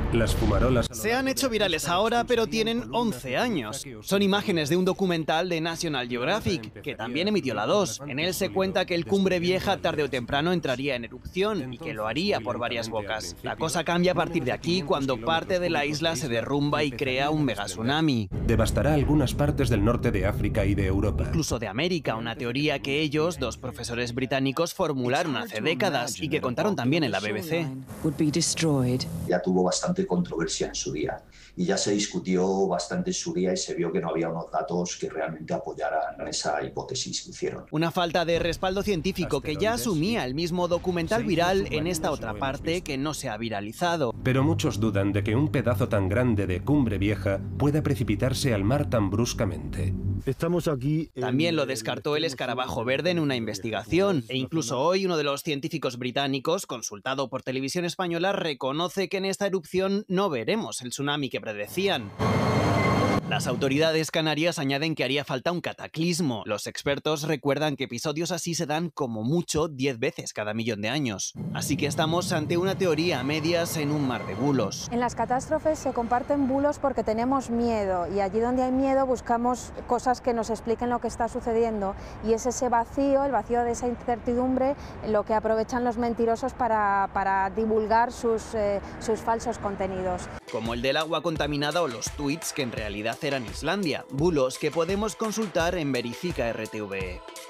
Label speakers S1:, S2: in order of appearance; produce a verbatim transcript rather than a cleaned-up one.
S1: Las fumarolas...
S2: Se han hecho virales ahora, pero tienen once años. Son imágenes de un documental de National Geographic, que también emitió la dos. En él se cuenta que el Cumbre Vieja tarde o temprano entraría en erupción y que lo haría por varias bocas. La cosa cambia a partir de aquí, cuando parte de la isla se derrumba y crea un megatsunami.
S1: Devastará algunas partes del norte de África y de Europa.
S2: Incluso de América, una teoría que ellos, dos profesores británicos, formularon hace décadas y que contaron también en la B B C.
S3: Ya tuvo bastante controversia en su día y ya se discutió bastante en su día y se vio que no había unos datos que realmente apoyaran esa hipótesis que hicieron.
S2: Una falta de respaldo científico que ya asumía el mismo documental viral en esta otra parte que no se ha viralizado.
S1: Pero muchos dudan de que un pedazo tan grande de Cumbre Vieja pueda precipitarse al mar tan bruscamente.
S4: Estamos aquí... En...
S2: También lo descartó el escarabajo verde en una investigación, e incluso hoy uno de los científicos británicos, consultado por Televisión Española, reconoce que en esta erupción no veremos el tsunami que predecían. Las autoridades canarias añaden que haría falta un cataclismo. Los expertos recuerdan que episodios así se dan como mucho diez veces cada millón de años. Así que estamos ante una teoría a medias en un mar de bulos.
S5: En las catástrofes se comparten bulos porque tenemos miedo y allí donde hay miedo buscamos cosas que nos expliquen lo que está sucediendo y es ese vacío, el vacío de esa incertidumbre, lo que aprovechan los mentirosos para, para divulgar sus, eh, sus falsos contenidos.
S2: Como el del agua contaminada o los tweets que en realidad eran Islandia, bulos que podemos consultar en Verifica R T V E.